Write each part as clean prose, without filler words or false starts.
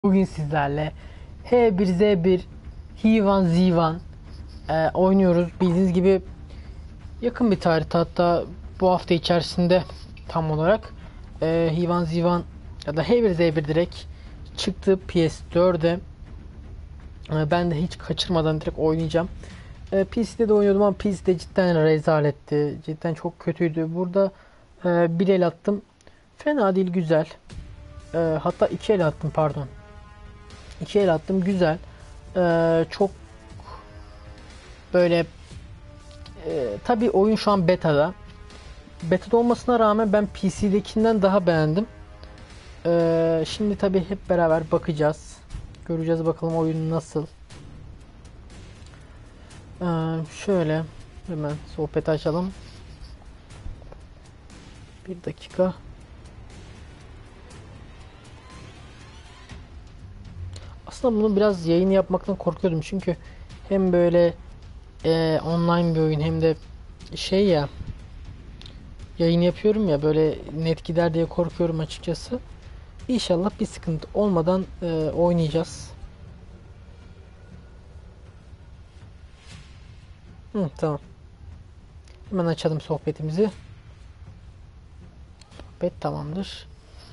Bugün sizlerle H1Z1 H1Z1 oynuyoruz. Bildiğiniz gibi yakın bir tarihte, hatta bu hafta içerisinde tam olarak H1Z1 ya da H1Z1 direkt çıktı PS4'e. Ben de hiç kaçırmadan direkt oynayacağım. PC'de de oynuyordum ama PC'de cidden rezaletti. Cidden çok kötüydü. Burada bir el attım. Fena değil, güzel. Hatta iki el attım, pardon. İki el attım, güzel. Çok böyle tabii oyun şu an beta'da. Beta'da olmasına rağmen ben PC'dekinden daha beğendim. Şimdi tabii hep beraber bakacağız. Göreceğiz bakalım oyun nasıl. Şöyle hemen sohbet açalım. Bir dakika. Aslında bunu biraz yayın yapmaktan korkuyordum çünkü hem böyle online bir oyun hem de şey ya, yayın yapıyorum ya, böyle net gider diye korkuyorum açıkçası. İnşallah bir sıkıntı olmadan oynayacağız. Tamam. Hemen açalım sohbetimizi. Sohbet tamamdır.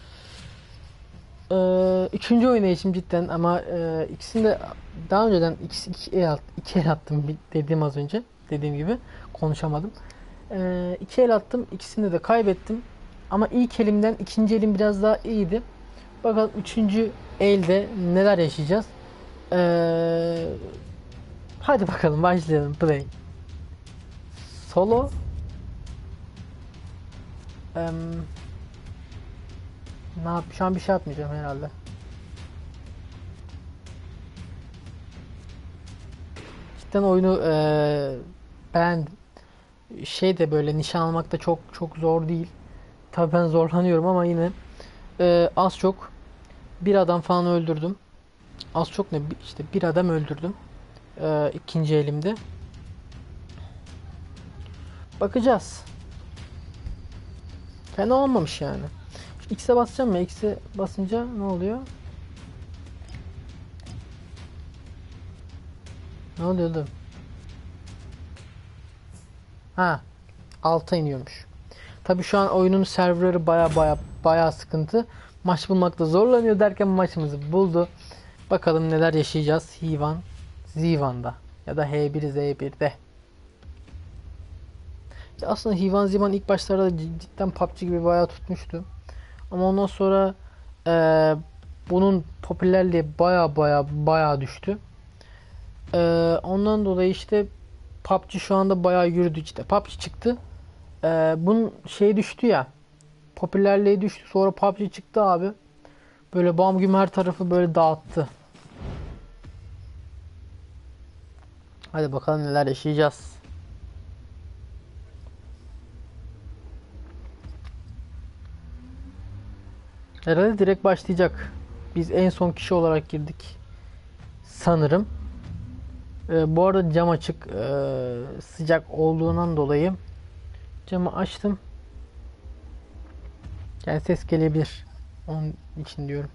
Üçüncü oynayışım cidden ama ikisini de daha önceden iki el attım dediğim az önce. Dediğim gibi konuşamadım. İki el attım. İkisini de kaybettim. Ama ilk elimden ikinci elim biraz daha iyiydi. Bakalım üçüncü elde neler yaşayacağız. Hadi bakalım, başlayalım. Play. Solo. Şu an bir şey yapmayacağım herhalde. Cidden oyunu beğendim. Şey de böyle nişan almak da çok çok zor değil. Tabii ben zorlanıyorum ama yine az çok bir adam falan öldürdüm. Az çok ne, işte bir adam öldürdüm. İkinci elimde. Bakacağız. Fena olmamış yani. X'e basacağım ya. X'e basınca ne oluyor? Ne oluyordu? Ha, alta iniyormuş. Tabii şu an oyunun serverları baya sıkıntı. Maç bulmakta zorlanıyor derken maçımızı buldu. Bakalım neler yaşayacağız Hivan Zivan'da ya da H1Z1'de. Ya aslında Hivan Zivan ilk başlarda cidden PUBG gibi bayağı tutmuştu. Ama ondan sonra bunun popülerliği baya düştü. Ondan dolayı işte PUBG şu anda bayağı yürüdü işte. PUBG çıktı. Bunun şey düştü ya. Popülerliği düştü. Sonra PUBG çıktı abi. Böyle bam güm her tarafı böyle dağıttı. Hadi bakalım neler yaşayacağız. Herhalde direkt başlayacak. Biz en son kişi olarak girdik. Sanırım. Bu arada cam açık. Sıcak olduğundan dolayı camı açtım. Yani ses gelebilir. Onun için diyorum.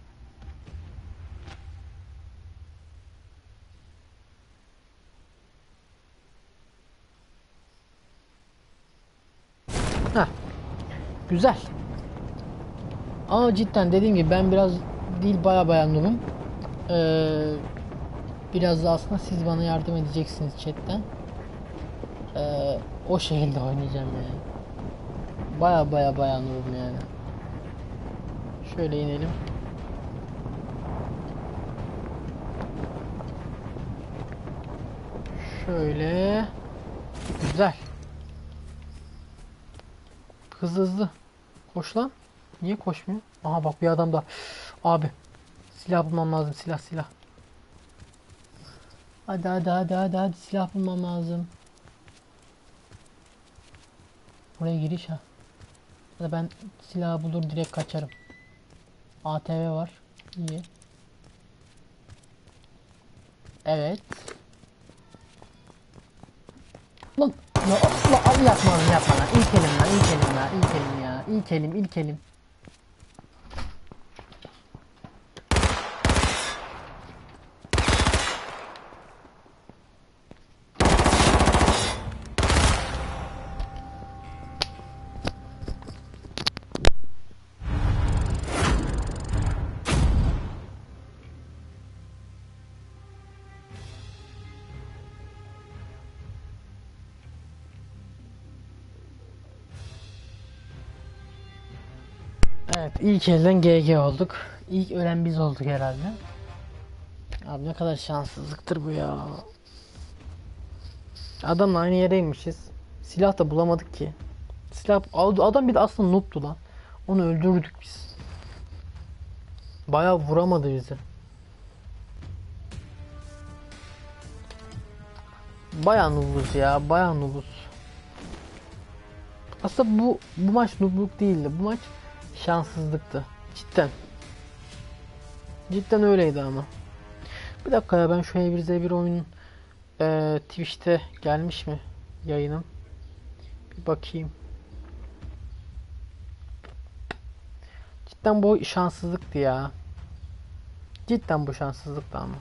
Heh, güzel. Ama cidden dediğim gibi ben biraz değil baya noobum. Ee, Biraz da aslında siz bana yardım edeceksiniz chatten. O şekilde oynayacağım yani. Baya noobum yani. Şöyle inelim. Şöyle. Güzel. Hızlı. Koş lan. Niye koşmuyor? Aha bak, bir adam da. Abi. Silah bulmam lazım. Silah. Hadi silah bulmam lazım. Buraya giriş ha. Ya ben silah bulur direkt kaçarım. ATV var. İyi. Evet. Lan yapma lan. İlk elim ya. İlk elim. Evet, ilk elden GG olduk. İlk ölen biz olduk herhalde. Abi ne kadar şanssızlıktır bu ya. Adamla aynı yereymişiz. Silah da bulamadık ki. Silah adam bir de aslında noob'tu lan. Onu öldürdük biz. Bayağı vuramadı bizi. Bayağı noob'uz ya, bayağı noob'uz. Aslında bu maç noobluk değildi. Bu maç şanssızlıktı. Cidden. Cidden öyleydi ama. Bir dakika ya, ben şu H1Z1 oyunun Twitch'te gelmiş mi yayınım? Bir bakayım. Cidden bu şanssızlıktı ya. Cidden bu şanssızlıktı ama.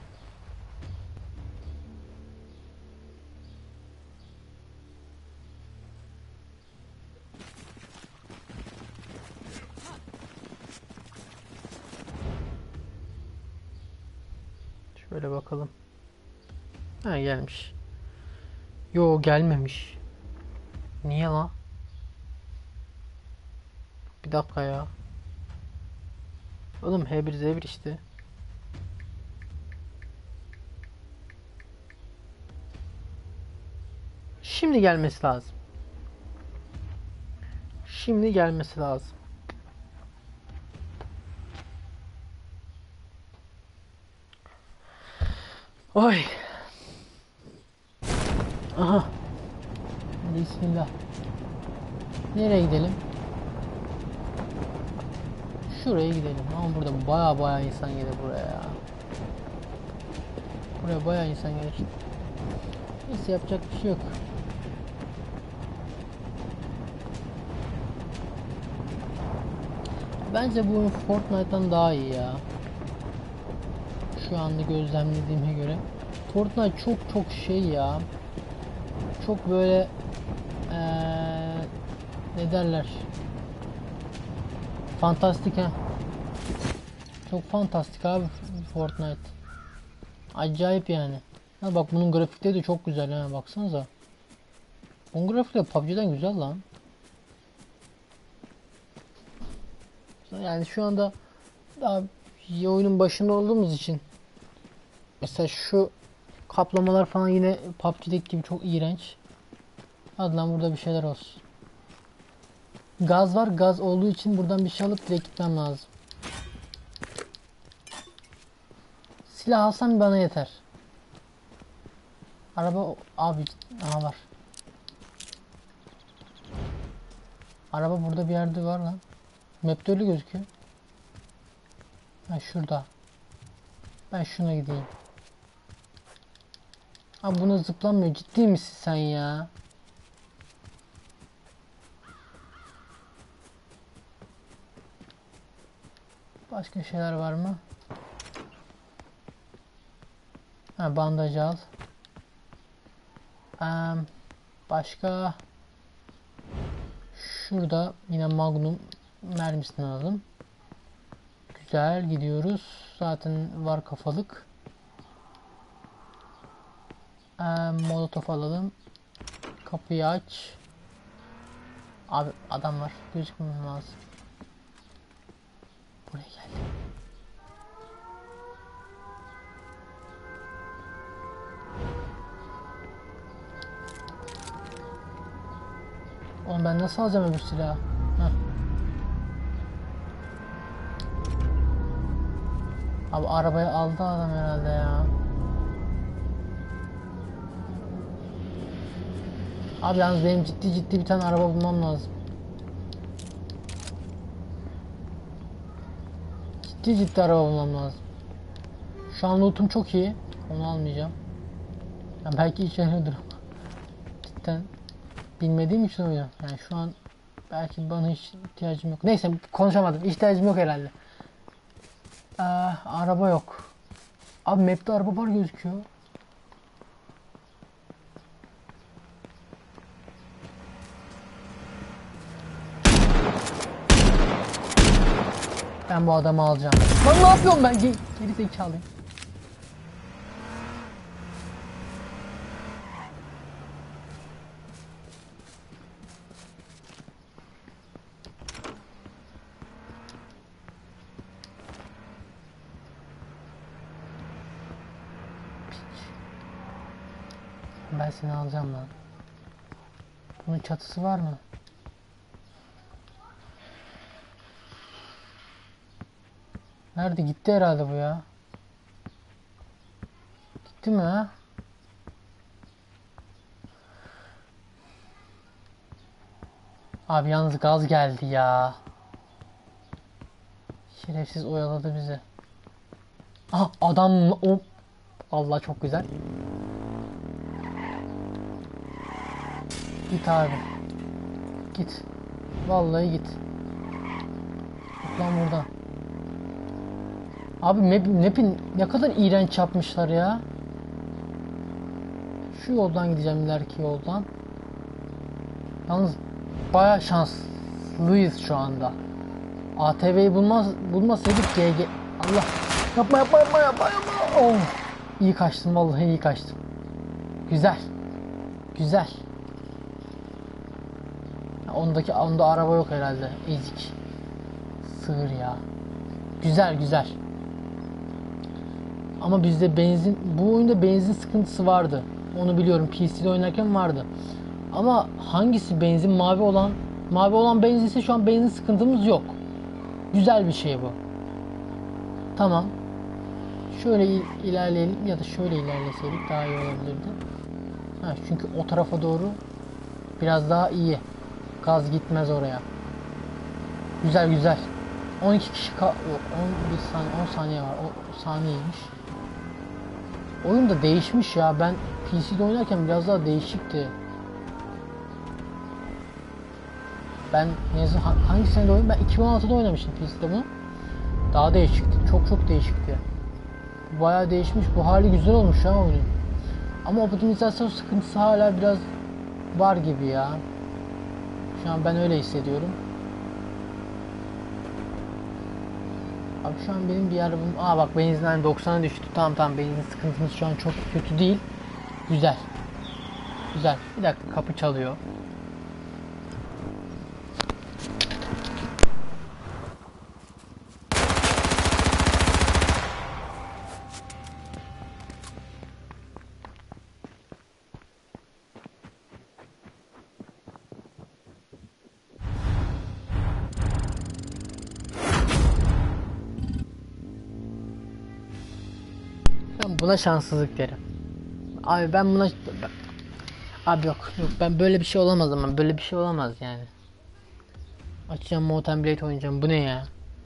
Şöyle bakalım. Ha, gelmiş. Yo, gelmemiş. Niye lan? Bir dakika ya. Oğlum H1Z1 işte. Şimdi gelmesi lazım. Şimdi gelmesi lazım. Oy. Aha. Bismillah. Nereye gidelim? Şuraya gidelim. Ama burada baya insan gelir buraya ya. Buraya baya insan gelir. Neyse, yapacak bir şey yok. Bence bu Fortnite'dan daha iyi ya. Şu anda gözlemlediğime göre. Fortnite çok şey ya. Çok böyle ne derler? Fantastik ha. Çok fantastik abi Fortnite. Acayip yani. Ha bak, bunun grafikleri de çok güzel ha, baksanıza. Bunun grafikleri PUBG'den güzel lan. Yani şu anda daha oyunun başında olduğumuz için mesela şu kaplamalar falan yine PUBG'deki gibi çok iğrenç. Hadi lan, burada bir şeyler olsun. Gaz var, gaz olduğu için buradan bir şey alıp direkt gitmem lazım. Silah alsam bana yeter. Araba abi, aha var. Araba burada bir yerde var lan. Map'te öyle gözüküyor. Ha, şurada. Ben şuna gideyim. Abi buna zıplanmıyor. Ciddi misin sen ya? Başka şeyler var mı? Ha, bandaj al. Başka şurada yine Magnum mermisini alalım. Güzel gidiyoruz. Zaten var kafalık. Molotof alalım. Kapıyı aç. Abi adam var. Gözükmem lazım. Buraya geldi. Oğlum ben nasıl alacağım öbür silahı? Heh. Abi arabayı aldı adam herhalde ya. Abi yalnız benim ciddi bir tane araba bulmam lazım. Ciddi araba bulmam lazım. Şu an lootum çok iyi. Onu almayacağım. Yani belki işe yarıyordur ama. Cidden bilmediğim için oyunu. Yani şu an belki bana hiç ihtiyacım yok. Neyse, konuşamadım. İhtiyacım yok herhalde. Araba yok. Abi map'te araba var gözüküyor. Ben bu adamı alacağım. Lan ne yapıyorum ben? Geri zekalıyım. Ben seni alacağım lan. Bunun çatısı var mı? Nerede? Gitti herhalde bu ya. Gitti mi ha? Abi yalnız gaz geldi ya. Şerefsiz oyaladı bizi. Aha adam o. Allah çok güzel. Git abi. Git. Vallahi git. Git lan buradan. Abi map'i ne kadar iğrenç yapmışlar ya. Şu yoldan gideceğim, ileriki yoldan. Yalnız bayağı şanslıyız şu anda. ATV'yi bulmasaydık GG. Allah. Yapma. Oh. İyi kaçtım, vallahi iyi kaçtım. Güzel. Güzel. Onda araba yok herhalde. Ezik. Sığır ya. Güzel. Ama bizde bu oyunda benzin sıkıntısı vardı. Onu biliyorum. PC'de oynarken vardı. Ama hangisi benzin? Mavi olan benzinse şu an benzin sıkıntımız yok. Güzel bir şey bu. Tamam. Şöyle ilerleyelim ya da şöyle ilerleseydik daha iyi olabilirdi. Çünkü o tarafa doğru biraz daha iyi. Gaz gitmez oraya. Güzel. 12 kişi yok, 11 saniye, 10 saniye var. O saniyeymiş. Oyun da değişmiş ya. Ben PC'de oynarken biraz daha değişikti. Ben hangi senede oynadım? Ben 2016'da oynamıştım PC'de bunu. Daha değişikti. Çok değişikti. Bayağı değişmiş. Bu hali güzel olmuş ya oyunun. Ama optimizasyon sıkıntısı hala biraz var gibi ya. Şu an ben öyle hissediyorum. Abi şu an benim bir arabam... bak benzinden 90'a düştü. Tamam benzin sıkıntımız şu an çok kötü değil. Güzel. Bir dakika, kapı çalıyor. Buna şanssızlık derim. Abi ben buna... Abi yok ben böyle bir şey olamaz ama böyle bir şey olamaz yani. Açacağım Mountain Blade oynayacağım, bu ne ya?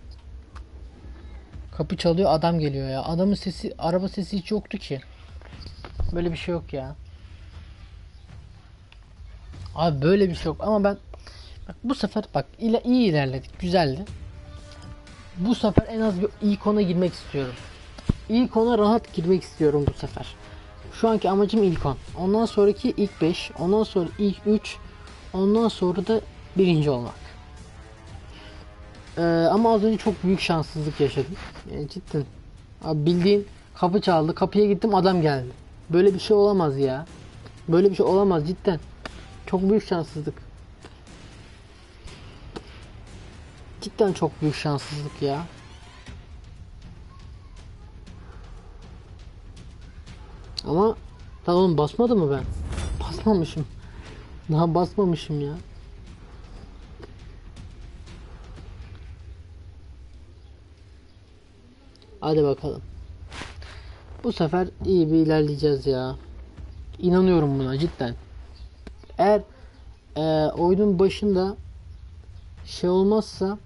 Kapı çalıyor, adam geliyor ya. Adamın sesi, araba sesi hiç yoktu ki. Böyle bir şey yok ya. Abi böyle bir şey yok ama bak bu sefer iyi ilerledik, güzeldi. Bu sefer en az bir ilk 10'a girmek istiyorum. İlk 10'a rahat girmek istiyorum bu sefer. Şu anki amacım ilk 10. Ondan sonraki ilk 5. Ondan sonra ilk 3. Ondan sonra da birinci olmak. Ama az önce çok büyük şanssızlık yaşadım. Yani cidden. Abi bildiğin kapı çaldı. Kapıya gittim, adam geldi. Böyle bir şey olamaz ya. Böyle bir şey olamaz cidden. Çok büyük şanssızlık. Cidden çok büyük şanssızlık ya. Ama lan oğlum basmadı mı ben? Basmamışım. Daha basmamışım ya. Hadi bakalım. Bu sefer iyi bir ilerleyeceğiz ya. İnanıyorum buna cidden. Eğer oyunun başında şey olmazsa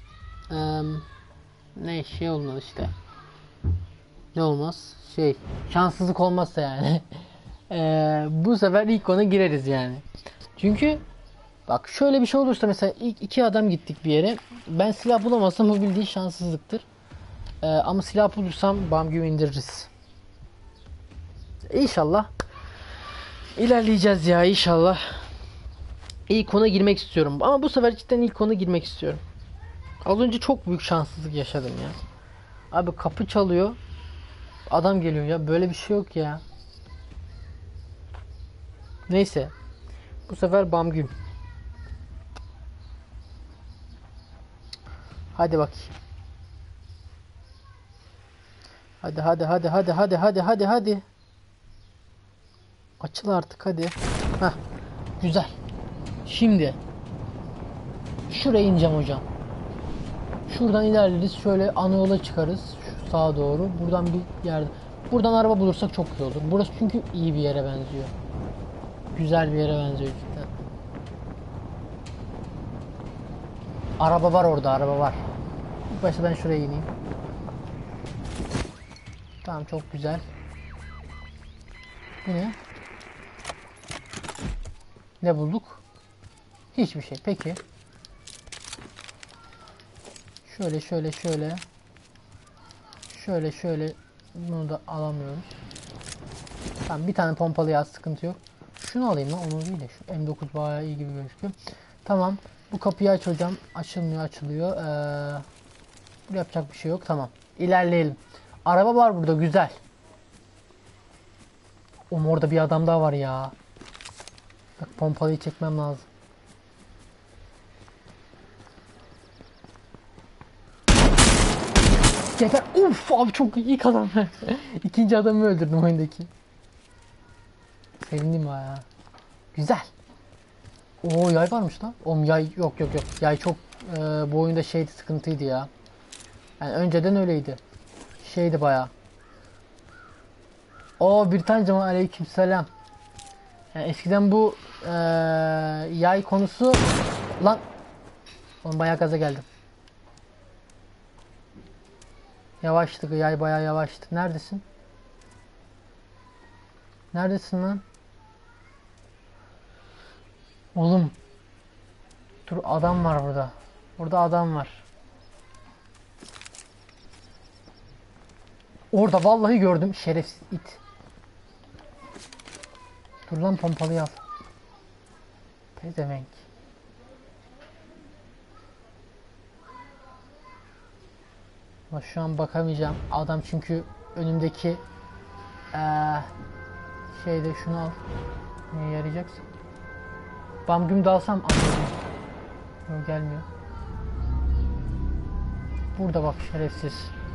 şey olmaz işte. Ne olmaz? Şanssızlık olmazsa yani. Bu sefer ilk ona gireriz yani. Çünkü bak şöyle bir şey olursa, mesela ilk 2 adam gittik bir yere. Ben silah bulamazsam bu bildiğin şanssızlıktır. Ama silah bulursam bam gibi indiririz. İnşallah ilerleyeceğiz ya, inşallah. İlk ona girmek istiyorum. Ama bu sefer cidden ilk ona girmek istiyorum. Az önce çok büyük şanssızlık yaşadım ya. Abi kapı çalıyor. Adam geliyor ya. Böyle bir şey yok ya. Neyse. Bu sefer bam güm. Hadi bak. Hadi. Açıl artık hadi. Heh, güzel. Şimdi şuraya ineceğim hocam. Şuradan ilerleriz. Şöyle ana yola çıkarız. Şu sağa doğru. Buradan bir yerde. Buradan araba bulursak çok iyi olur. Burası çünkü iyi bir yere benziyor. Güzel bir yere benziyor cidden. Araba var orada, araba var. İlk başta ben şuraya ineyim. Tamam, çok güzel. Bu ne? Ne bulduk? Hiçbir şey. Peki. Şöyle şöyle şöyle. Şöyle şöyle. Bunu da alamıyoruz. Tamam, bir tane pompalı yaz, sıkıntı yok. Şunu alayım lan, onu değil de şu M9 bayağı iyi gibi gözüküyor. Tamam. Bu kapıyı aç hocam. Açılmıyor, açılıyor. Burada yapacak bir şey yok. Tamam. İlerleyelim. Araba var burada, güzel. Orada bir adam daha var ya. Bak, pompalıyı çekmem lazım. Yeter. Uf abi, çok iyi adam. İkinci adamı öldürdüm oyundaki. Sevindim ya. Güzel. Oo, yay varmış lan. Oğlum yay yok yok yok. Yay çok bu oyunda şeydi, sıkıntıydı ya. Yani önceden öyleydi. Şeydi bayağı. O bir tane cama, aleykümselam. Yani eskiden bu yay konusu lan. Oğlum bayağı gaza geldim. Yavaştı yay, bayağı yavaştı. Neredesin? Neredesin lan? Oğlum. Dur, adam var burada. Burada adam var. Orada vallahi gördüm, şerefsiz it. Dur lan, pompalıyı al. Pezevenk. Ama şu an bakamayacağım. Adam çünkü önümdeki şeyde, şunu al. Neye yarayacaksın? Bam güm dalsam anladım. Yok, gelmiyor. Burada bak, şerefsiz.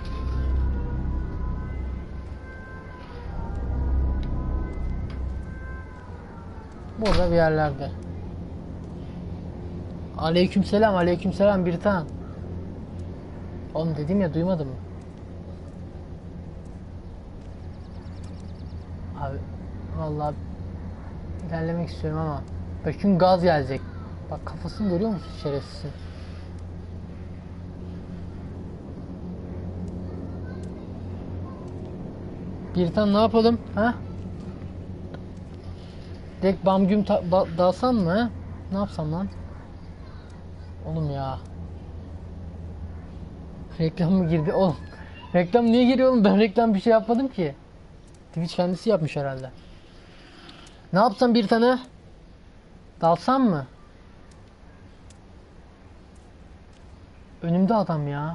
Burada bir yerlerde. Aleykümselam, aleykümselam bir tane. Oğlum dedim ya, duymadın mı? Abi vallahi ilerlemek istiyorum ama bak, çünkü gaz gelecek. Bak, kafasını görüyor musun şerefsizin? Bir tane ne yapalım ha? Direkt bam güm dalsam mı ha? Ne yapsam lan? Oğlum ya. Reklam mı girdi oğlum? Reklam niye giriyor oğlum? Ben reklam bir şey yapmadım ki. Twitch kendisi yapmış herhalde. Ne yapsam bir tane? Dalsam mı? Önümde adam ya.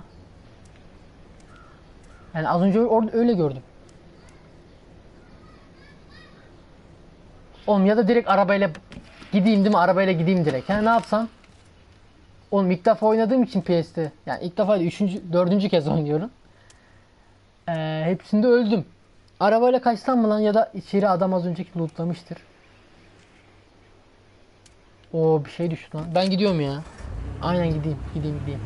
Yani az önce orada öyle gördüm. Oğlum ya da direkt arabayla gideyim değil mi? Arabayla gideyim direkt. Yani ne yapsam? Oğlum ilk defa oynadığım için PS'te. Yani ilk defa değil, üçüncü, dördüncü kez oynuyorum. Hepsinde öldüm. Arabayla kaçsam mı lan, ya da içeri adam az önceki lootlamıştır. Oo, bir şey düştü lan. Ben gidiyorum ya. Aynen, gideyim. Gideyim.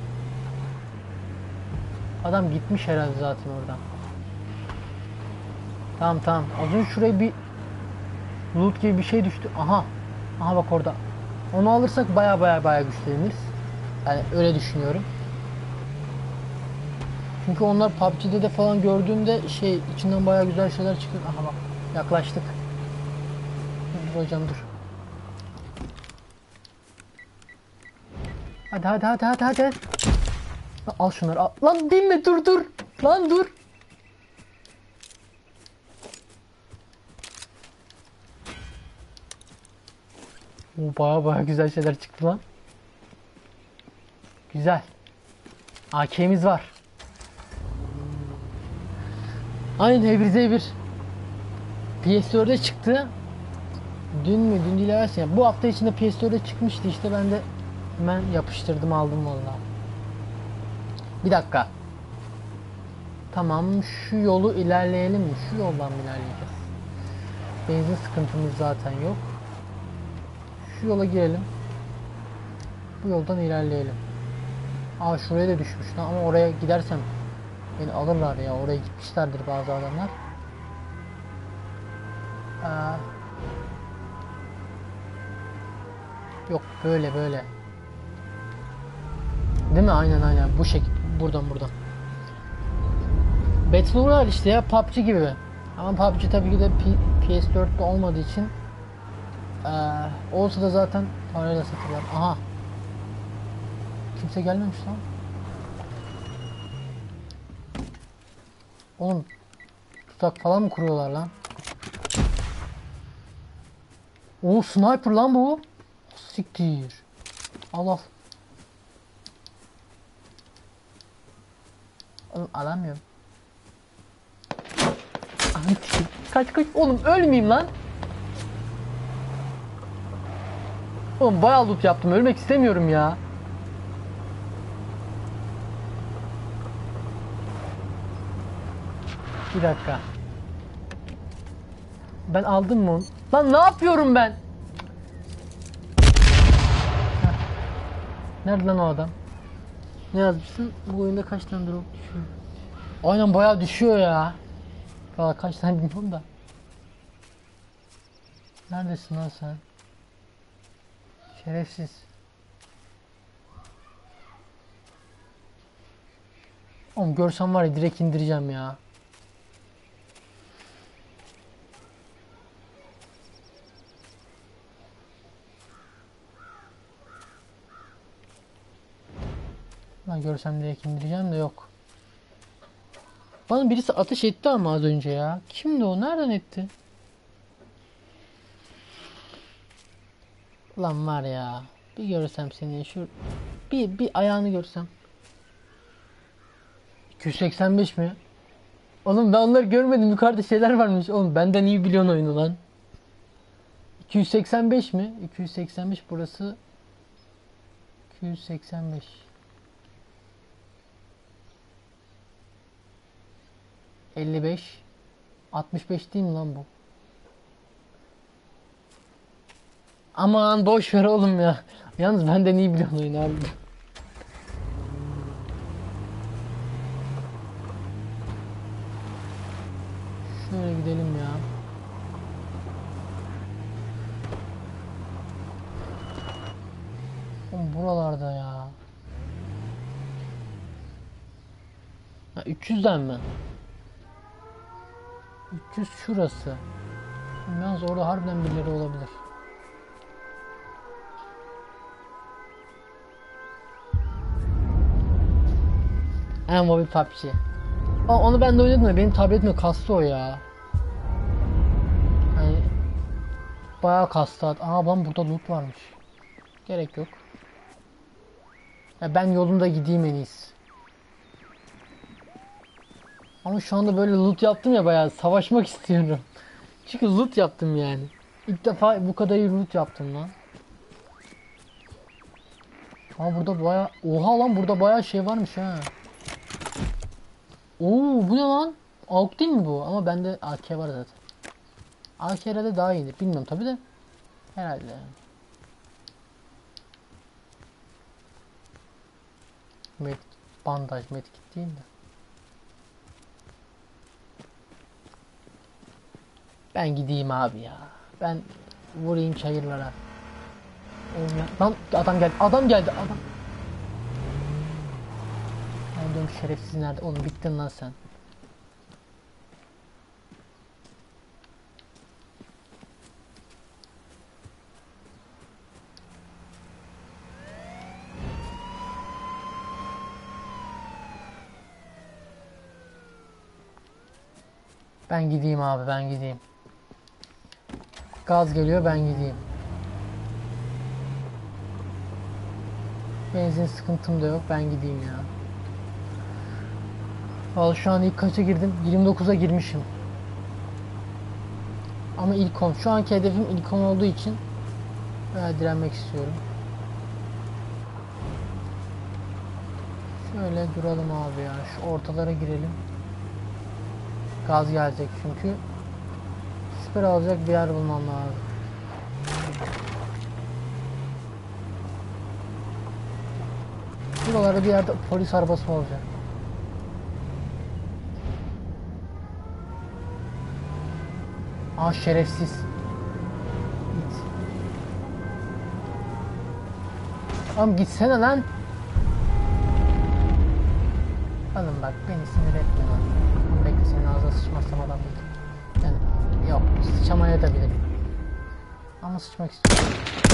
Adam gitmiş herhalde zaten oradan. Tamam. Az önce şuraya bir loot gibi bir şey düştü. Aha bak orada. Onu alırsak baya güçleniriz. Yani öyle düşünüyorum. Çünkü onlar PUBG'de de falan gördüğümde içinden baya güzel şeyler çıkıyor. Aha bak, yaklaştık. Dur hocam, dur. Hadi. Al şunları, al. Lan değil mi? Dur. Lan dur. Baya güzel şeyler çıktı lan. Güzel. AK'miz var. Aynen, H1Z1. PS4'de çıktı. Dün değil evvelsi ya. Bu hafta içinde PS4'de çıkmıştı işte, ben de hemen yapıştırdım, aldım vallahi. Bir dakika. Tamam, şu yolu ilerleyelim mi? Şu yoldan mı ilerleyeceğiz? Benzin sıkıntımız zaten yok. Şu yola girelim. Bu yoldan ilerleyelim. Aa, şuraya da düşmüş lan, ama oraya gidersem beni alırlar ya. Oraya gitmişlerdir bazı adamlar. Yok, böyle. Değil mi? Aynen. Bu şekil. Buradan. Battle Royale işte ya, PUBG gibi. Ama PUBG tabii ki de PS4'te olmadığı için olsa da zaten parayla satırlar. Aha. Kimse gelmemiş lan. Oğlum, tuzak falan mı kuruyorlar lan? Oo, sniper lan bu. Siktir. Al. Oğlum, alamıyorum. Kaç. Oğlum, ölmeyeyim lan. Oğlum, bayağı loot yaptım. Ölmek istemiyorum ya. Bir dakika. Ben aldım mı onu? Lan ne yapıyorum ben? Heh. Nerede lan o adam? Ne yazmışsın? Bu oyunda kaç tane drop düşüyor? Aynen, bayağı düşüyor ya. Valla kaç tane bilmiyorum da. Neredesin lan sen? Şerefsiz. Oğlum, görsem var ya, direkt indireceğim ya. Lan görsem direkt indireceğim de yok. Bana birisi ateş etti ama az önce ya. Kimdi o? Nereden etti? Lan var ya. Bir görsem seni şu. Bir ayağını görsem. 285 mi? Oğlum, ben onları görmedim. Yukarıda şeyler varmış. Oğlum, benden iyi biliyorsun oyunu lan. 285 mi? 285 burası. 285. 55. 65 değil mi lan bu? Aman boş ver oğlum ya. Yalnız benden iyi biliyorsun oyunu abi. Şöyle gidelim ya. Oğlum, buralarda ya. Ha, 300'den mi? 300 şurası. Yalnız orada harbiden birileri olabilir. Mobil PUBG. Onu ben de oynadım da benim tabletime kastı o ya. Yani bayağı kastı. Aa, lan burada loot varmış. Gerek yok. Ya ben yolumda gideyim en iyisi. Ama şu anda böyle loot yaptım ya, bayağı savaşmak istiyorum. Çünkü loot yaptım yani. İlk defa bu kadar iyi loot yaptım lan. Ama burada bayağı... Oha lan, burada bayağı şey varmış ha. Oo, bu ne lan? AUK değil mi bu? Ama bende AK var zaten. AK herhalde daha iyidir. Bilmiyorum tabi de. Herhalde. Bandaj, medkit değil de. Ben gideyim abi ya. Ben vurayım çayırlara. Oğlum ya. Lan adam geldi. Ben diyorum, şerefsiz nerede? Oğlum, bittin lan sen. Ben gideyim abi, ben gideyim. Gaz geliyor, ben gideyim. Benzin sıkıntım da yok, ben gideyim ya. Vallahi şu an ilk kaça girdim? 29'a girmişim. Ama ilk 10. Şu anki hedefim ilk 10 olduğu için direnmek istiyorum. Şöyle duralım abi ya. Şu ortalara girelim. Gaz gelecek çünkü. sniper alacak bir yer bulmam lazım. Buralarda bir yerde polis arabası olacak. Aa, şerefsiz. Git. Oğlum gitsene lan. Oğlum bak, beni sinir etme lan. Bekle, senin ağzına sıçmazsam adam değil. Yani yok, sıçamaya da bilirim. Ama sıçmak istiyorum.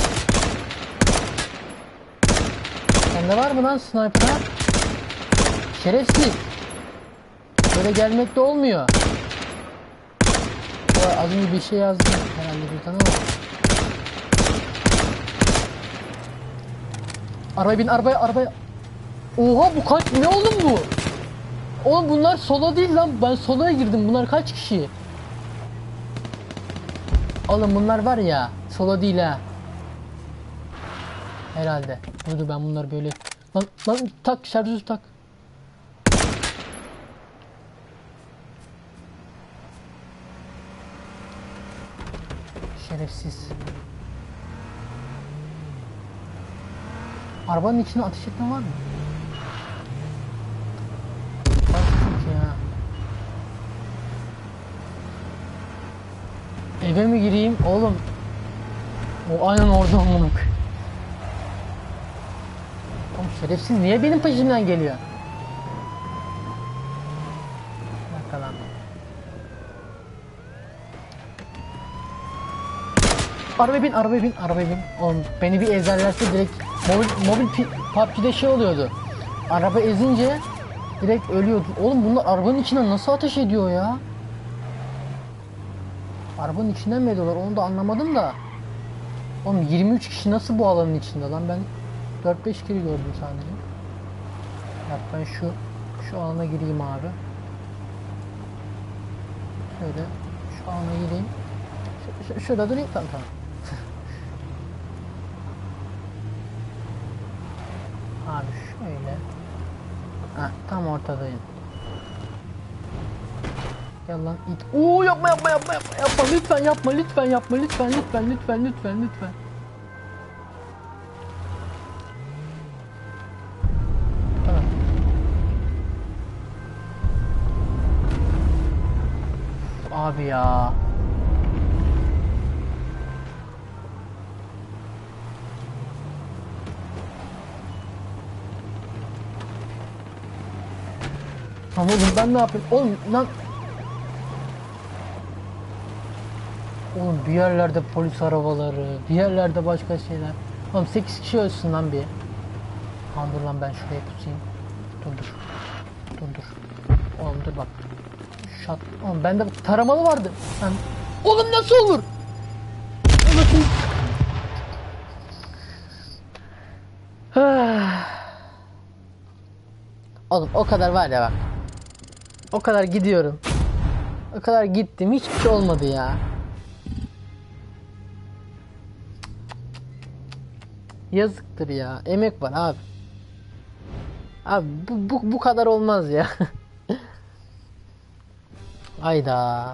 Sende var mı lan sniper ha? Şerefsiz. Böyle gelmek de olmuyor. Az önce bir şey yazdım herhalde bir tane ama. Arabaya bin, arabaya. Oha, bu kaç, ne oğlum bu? Oğlum bunlar solo değil lan, ben soloya girdim, bunlar kaç kişi? Oğlum bunlar var ya, solo değil ha. Herhalde. Dur ben bunlar böyle. Lan tak, şarjör tak. Şerefsiz. Arabanın içine ateş etme var mı? Çok ya. Eve mi gireyim oğlum? O aynen orada olmalık. Oğlum şerefsiz niye benim peşimden geliyor? Bakalım. Arabaya bin. Oğlum beni bir ezerlerse direkt mobil PUBG'de şey oluyordu. Araba ezince direkt ölüyordu. Oğlum bunlar arabanın içinden nasıl ateş ediyor ya? Arabanın içinden mi ediyorlar onu da anlamadım da. Oğlum 23 kişi nasıl bu alanın içinde lan, ben 4-5 kere gördüm sadece. Bak ben şu alana gireyim abi. Şöyle şu alana gireyim. Şurada durayım, tamam. Abi şöyle. Ha, tam ortadayım. Gel lan it. Oo, yapma lütfen yapma lütfen. Tamam. Abi ya. Tamam oğlum, ben ne yapayım? Oğlum lan. Oğlum bir yerlerde polis arabaları, bir yerlerde başka şeyler. Oğlum 8 kişi ölsün lan bir. Tamam dur lan, ben şuraya pusayım. Dur. Oğlum dur bak. Oğlum bende taramalı vardı. Oğlum nasıl olur? Nasıl? Oğlum o kadar var ya bak. O kadar gidiyorum. O kadar gittim, hiçbir şey olmadı ya. Yazıktır ya. Emek var abi. Abi bu kadar olmaz ya. Ayda.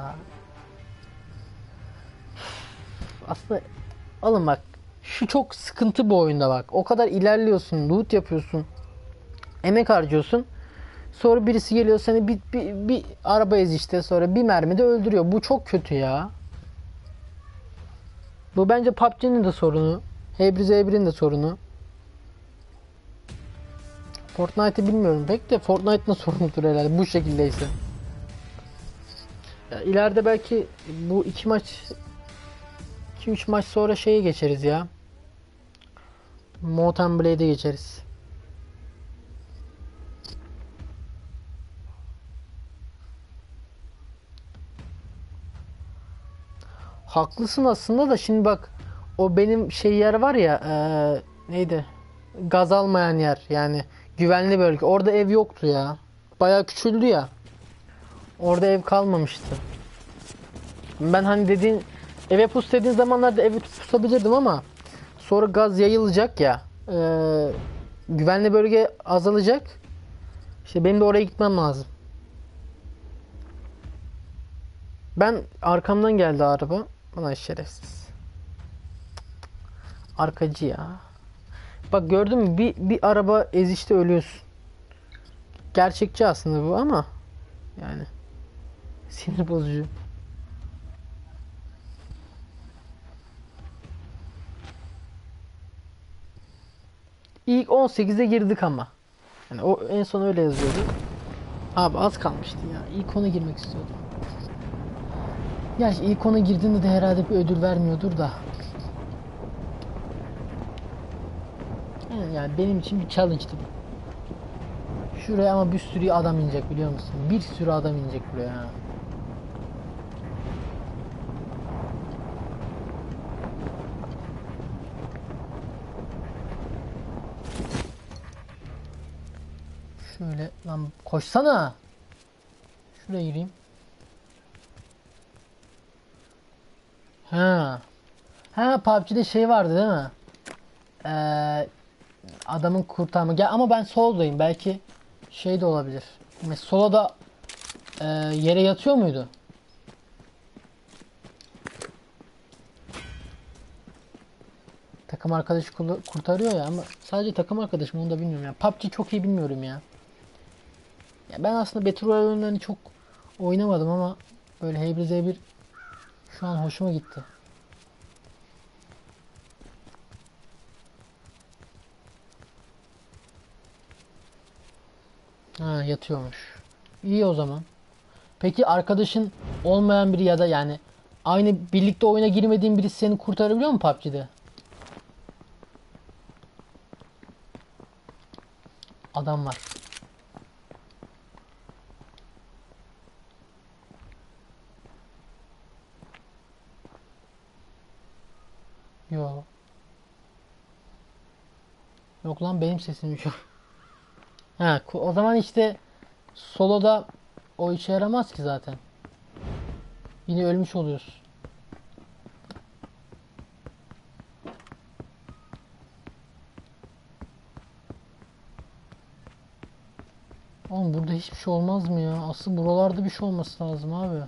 Aslında oğlum bak, şu çok sıkıntı bu oyunda bak. O kadar ilerliyorsun, loot yapıyorsun. Emek harcıyorsun. Sonra birisi geliyor seni bir araba işte, sonra bir mermide öldürüyor. Bu çok kötü ya. Bu bence PUBG'nin de sorunu. H1Z1'in de sorunu. Fortnite'ı bilmiyorum pek de Fortnite'ın sorunudur herhalde bu şekildeyse. Ya ileride belki bu 2-3 maç sonra şeye geçeriz ya. Mount & Blade'e geçeriz. Haklısın aslında da, şimdi bak o benim şey yer var ya, neydi? Gaz almayan yer, yani güvenli bölge. Orada ev yoktu ya. Bayağı küçüldü ya. Orada ev kalmamıştı. Ben hani dediğin eve pus dediğin zamanlarda eve pusabilirdim ama sonra gaz yayılacak ya. Güvenli bölge azalacak. İşte benim de oraya gitmem lazım. Ben arkamdan geldi araba. Bana şerefsiz. Arkacı ya. Bak gördün mü bir araba ezişte ölüyorsun. Gerçekçi aslında bu ama yani sinir bozucu. İlk 18'e girdik ama. Yani o en son öyle yazıyordu. Abi az kalmıştı ya. İlk 10'a girmek istiyordum. Gerçi ilk 10'a girdiğinde de herhalde bir ödül vermiyordur da. Yani benim için bir challenge'tı bu. Şuraya ama bir sürü adam inecek biliyor musun? Bir sürü adam inecek buraya ha. Şöyle lan koşsana. Şuraya gireyim. Ha. Ha PUBG'de şey vardı değil mi? Adamın kurtarma. Gel ama ben soldayım. Belki şey de olabilir. Mesela sola da yere yatıyor muydu? Takım arkadaşı kurtarıyor ya ama sadece takım arkadaşım onu da bilmiyorum ya. PUBG çok iyi bilmiyorum ya. Ya ben aslında Battle Royale oyunlarını çok oynamadım ama böyle H1Z1 şu an hoşuma gitti. Ha yatıyormuş. İyi o zaman. Peki arkadaşın olmayan biri ya da yani aynı birlikte oyuna girmediğin birisi seni kurtarabiliyor mu PUBG'de? Adam var. Yo. Yok lan benim sesimmiş o. Ha o zaman işte soloda o işe yaramaz ki zaten. Yine ölmüş oluyorsun. Oğlum burada hiçbir şey olmaz mı ya? Asıl buralarda bir şey olması lazım abi.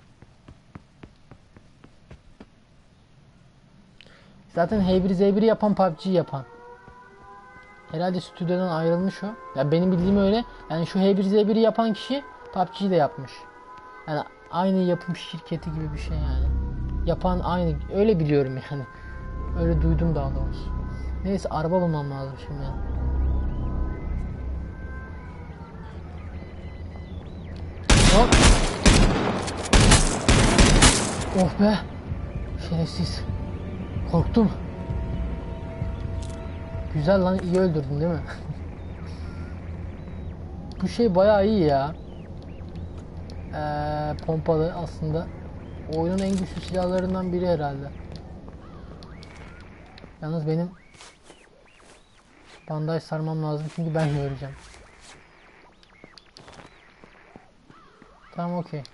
Zaten H1Z1'i yapan PUBG'yi yapan. Herhalde stüdyodan ayrılmış o. Ya benim bildiğim öyle. Yani şu H1Z1'i yapan kişi PUBG'yi de yapmış. Yani aynı yapım şirketi gibi bir şey yani. Yapan aynı. Öyle biliyorum yani. Öyle duydum daha doğrusu. Neyse araba bulmam lazım şimdi. Hop. Oh be. Şerefsiz. Korktum. Güzel lan iyi öldürdün değil mi? Bu şey bayağı iyi ya. Pompalı aslında. Oyunun en güçlü silahlarından biri herhalde. Yalnız benim bandaj sarmam lazım çünkü ben de öleceğim. Tamam okey.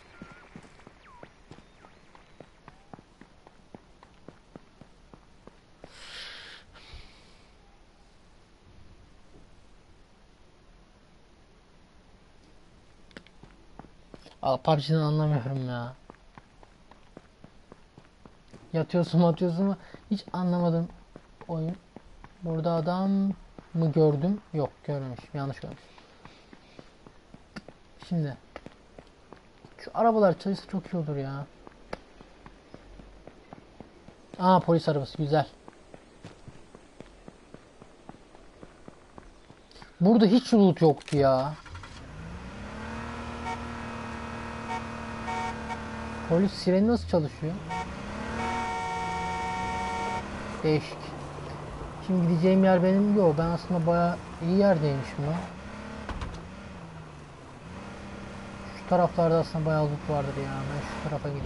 PUBG'den anlamıyorum ya. Yatıyorsun mu atıyorsun mu hiç anlamadım oyun. Burada adam mı gördüm? Yok görmemişim. Yanlış görmüşüm. Şimdi şu arabalar çalışsa çok iyi olur ya. Aa polis arabası güzel. Burada hiç loot yoktu ya. Polis sireni nasıl çalışıyor? Değişik. Şimdi gideceğim yer benim yok. Ben aslında bayağı iyi yerdeymişim lan. Şu taraflarda aslında bayağı loot vardır ya. Ben şu tarafa gideyim.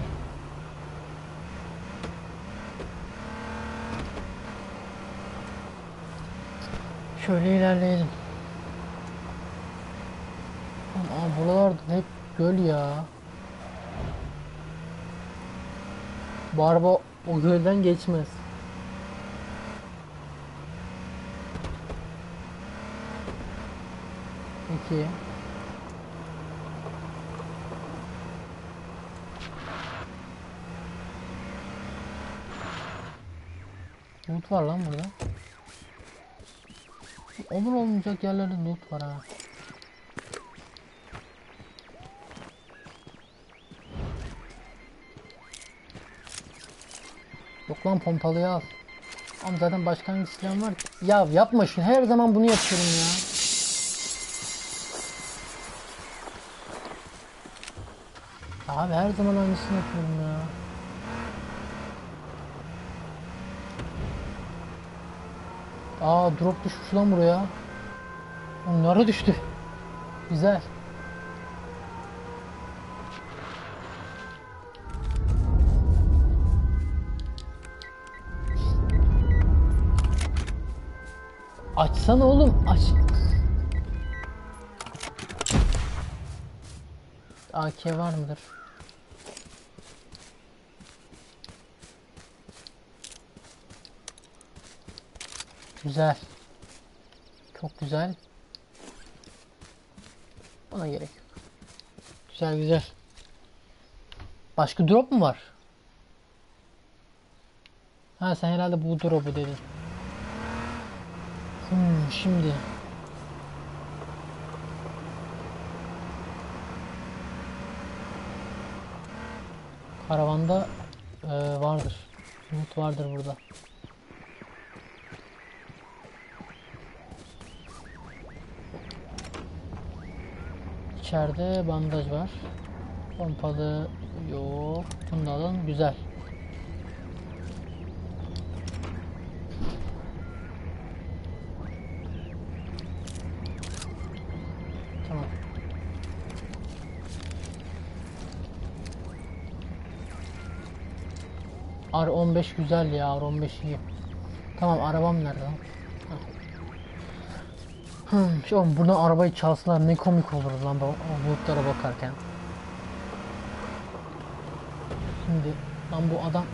Şöyle ilerleyelim. Aa, buralarda hep göl ya. Bu araba o gölden geçmez. Peki. Loot var lan burada. Olur olmayacak yerlerde loot var ha. Yok lan, pompalıyı al. Ama zaten başka hangi silahım var ki? Ya yapma şunu, her zaman bunu yapıyorum ya. Abi her zaman aynısını yapıyorum ya. Aa, drop düşmüş lan buraya. Onlara düştü. Güzel. Açsana oğlum, aç. AK var mıdır? Güzel. Çok güzel. Bana gerek yok. Güzel güzel. Başka drop mu var? Ha, sen herhalde bu drop'u dedin. Şimdi. Karavanda vardır. Loot vardır burada. İçeride bandaj var. Pompalı yok. Bunu da alın. Güzel. Tamam. R15 güzel ya. R15 iyi. Tamam, arabam nerede lan? Oğlum buradan arabayı çalsalar ne komik olur lan o bulutlara bakarken. Şimdi lan bu adam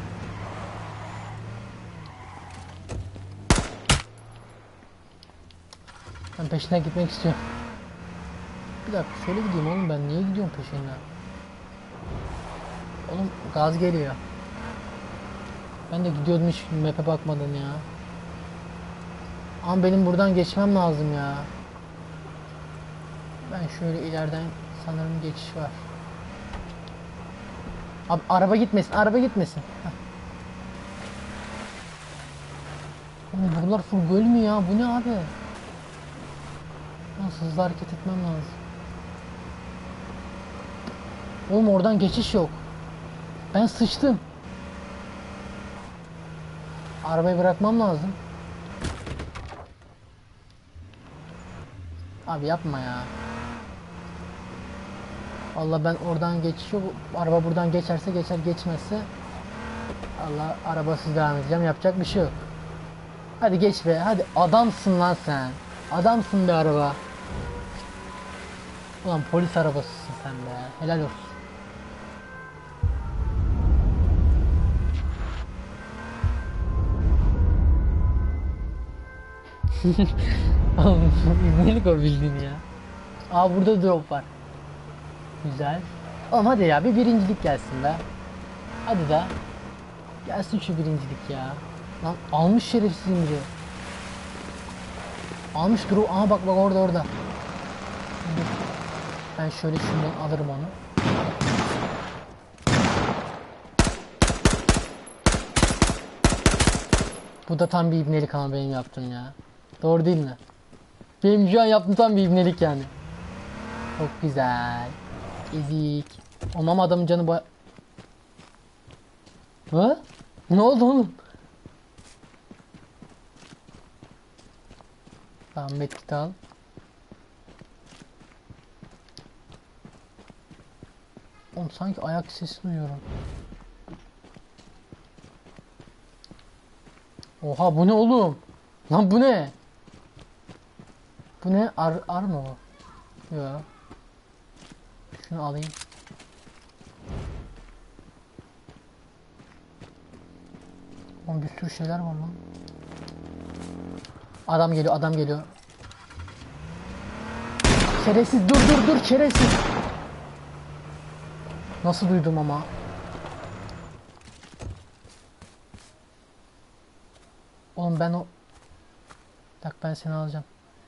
ben peşinden gitmek istiyorum. Bir dakika şöyle gideyim oğlum, ben niye gidiyorum peşinden? Oğlum gaz geliyor. Ben de gidiyordum, hiç map'e bakmadım ya. Ama benim buradan geçmem lazım ya. Ben şöyle ileriden sanırım geçiş var. Abi araba gitmesin, araba gitmesin. Heh. Oğlum buralar full göl mü ya? Bu ne abi? Nasıl hızlı hareket etmem lazım. Oğlum oradan geçiş yok. Ben sıçtım. Arabayı bırakmam lazım. Abi yapma ya. Vallahi ben oradan geçiş yok. Araba buradan geçerse geçer, geçmezse Allah arabasız devam edeceğim. Yapacak bir şey yok. Hadi geç be. Hadi adamsın lan sen. Adamsın be araba. Ulan polis arabasısın sen be. Helal olsun. İzleyelim o bildiğin ya. Aa, burada drop var. Güzel. Oğlum hadi ya, bir birincilik gelsin be. Hadi de. Gelsin şu birincilik ya. Lan almış şerefsizim biri. Almış drop. Aha bak bak, orada. Ben şöyle şundan alırım onu. Bu da tam bir ibnelik ama benim yaptığım ya. Doğru değil mi? Benim şu an yaptığım tam bir ibnelik yani. Çok güzel. Ezik. Olmam, adamın canı Ha? Ne oldu oğlum? Tamam, medkit al. Oğlum sanki ayak sesi duyuyorum. Oha, bu ne oğlum? Lan bu ne? Bu ne? Ar mı bu? Yok. Şunu alayım. Oğlum bir sürü şeyler var lan. Adam geliyor, adam geliyor. Şerefsiz, dur şerefsiz. Nasıl duydum ama? Oğlum ben o... Bak ben seni alacağım.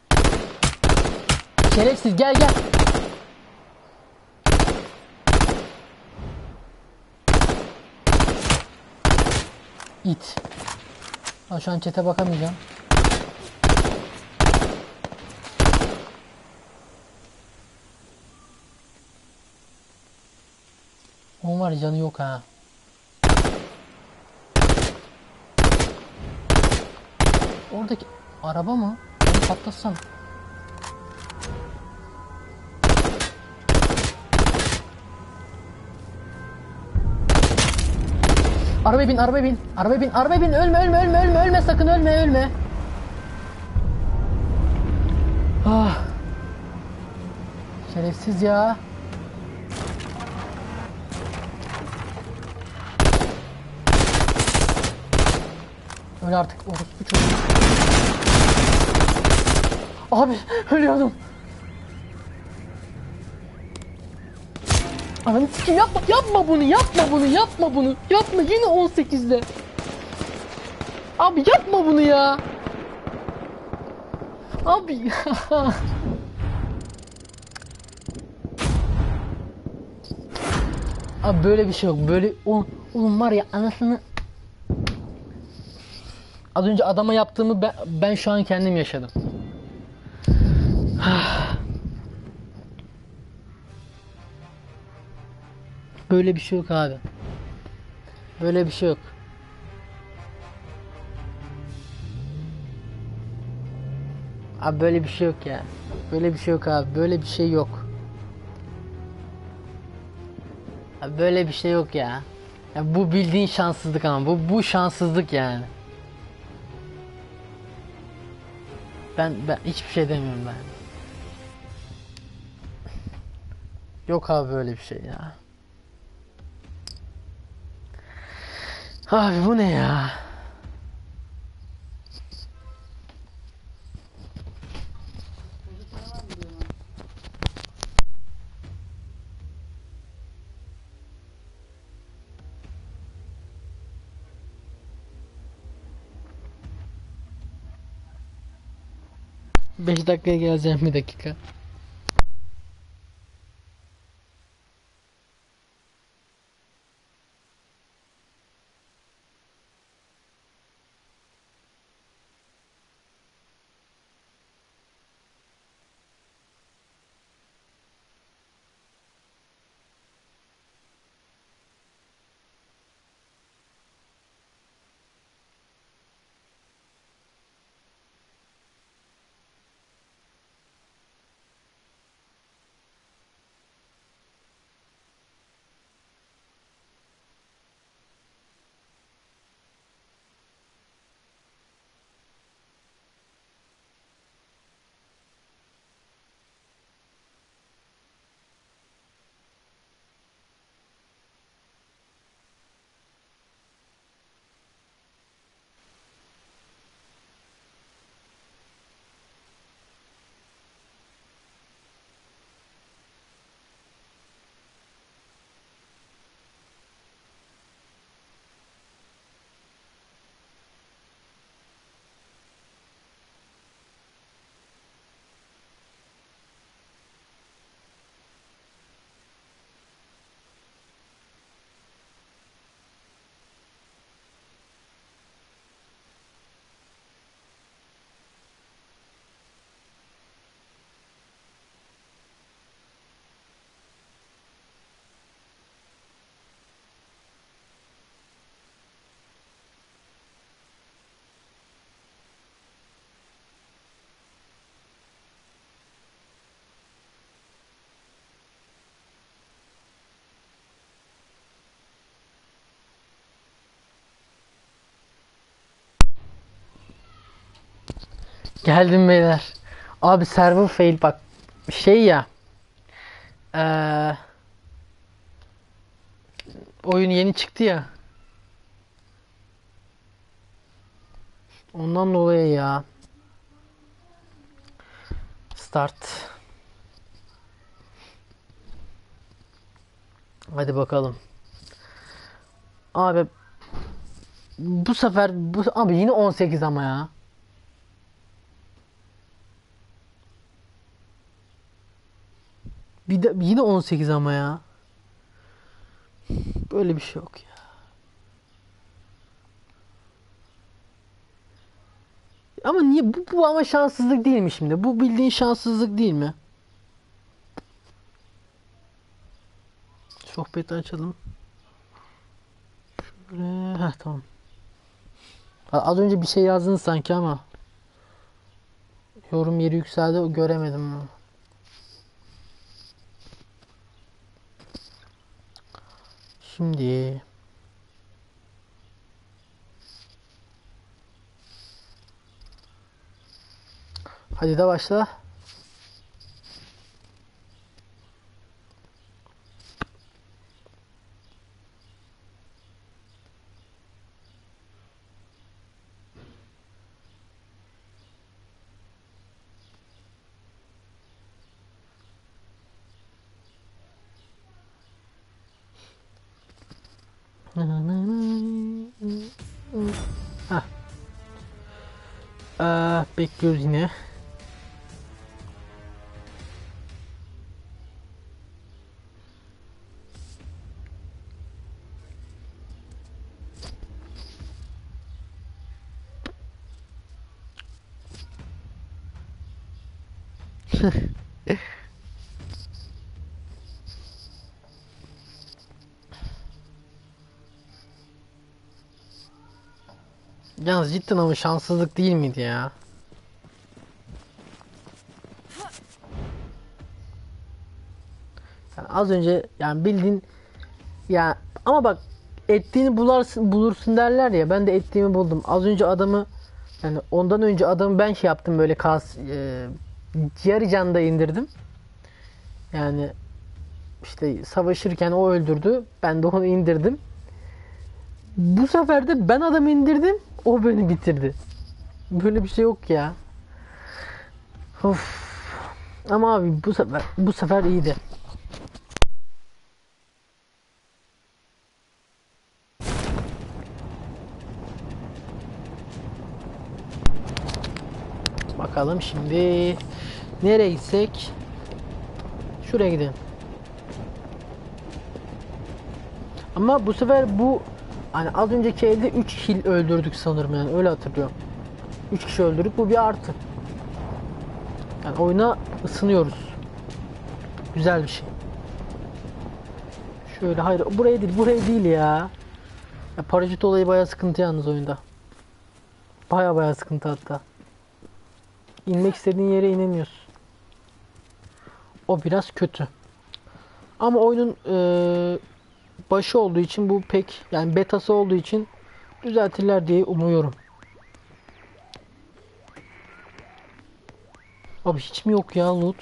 Şerefsiz gel gel. İt. Ha, şu an chat'e bakamayacağım. Onun var ya, canı yok ha. Oradaki araba mı? Onu patlatsam. Arabaya bin, arabaya bin. Arabaya bin, arabaya bin. Ölme, ölme, ölme, ölme, ölme. Sakın ölme, ölme. Ah. Şerefsiz ya. Öyle artık orospu çocuğu. Abi ölüyordum. Ananı sikeyim, yapma, yapma bunu, yapma bunu, yapma bunu. Yapma yine 18'de. Abi yapma bunu ya. Abi. Abi böyle bir şey yok. Böyle oğlum var ya anasını. Az önce adama yaptığımı ben şu an kendim yaşadım. Böyle bir şey yok abi. Böyle bir şey yok. Abi böyle bir şey yok ya. Böyle bir şey yok abi. Böyle bir şey yok. Abi böyle bir şey yok ya. Ya bu bildiğin şanssızlık ama bu şanssızlık yani. Ben hiçbir şey demiyorum ben. Yok abi böyle bir şey ya. Abi bu ne ya? Beş dakikaya geleceğim, bir dakika. Geldim beyler. Abi server fail bak. Şey ya. Eee oyun yeni çıktı ya. Ondan dolayı ya. Start. Hadi bakalım. Abi Bu sefer bu abi yine 18 ama ya. Bir de yine 18 ama ya. Böyle bir şey yok ya. Ama niye bu ama şanssızlık değil mi şimdi? Bu bildiğin şanssızlık değil mi? Sohbeti açalım. Şöyle. Heh, tamam. Az önce bir şey yazdın sanki ama yorum yeri yükseldi, göremedim onu. Şimdi hadi de başla. Heh. Bekliyoruz yine. Yalnız cidden ama şanssızlık değil miydi ya? Yani az önce yani bildiğin ya, ama bak, ettiğini bulursun derler ya, ben de ettiğimi buldum. Az önce adamı, yani ondan önce adamı ben şey yaptım, böyle yarı canda indirdim. Yani işte savaşırken o öldürdü, ben de onu indirdim. Bu sefer de ben adamı indirdim, o beni bitirdi. Böyle bir şey yok ya. Of. Ama abi bu sefer iyiydi. Bakalım şimdi nereye gitsek? Şuraya gidelim. Ama bu sefer bu, hani az önceki elde 3 kill öldürdük sanırım, yani öyle hatırlıyorum. 3 kişi öldürdük, bu bir artı. Yani oyuna ısınıyoruz. Güzel bir şey. Şöyle, hayır buraya değil ya. Ya paraşüt olayı bayağı sıkıntı yalnız oyunda. Bayağı sıkıntı hatta. İnmek istediğin yere inemiyorsun. O biraz kötü. Ama oyunun başı olduğu için, bu pek yani betası olduğu için düzeltirler diye umuyorum. Abi hiç mi yok ya loot?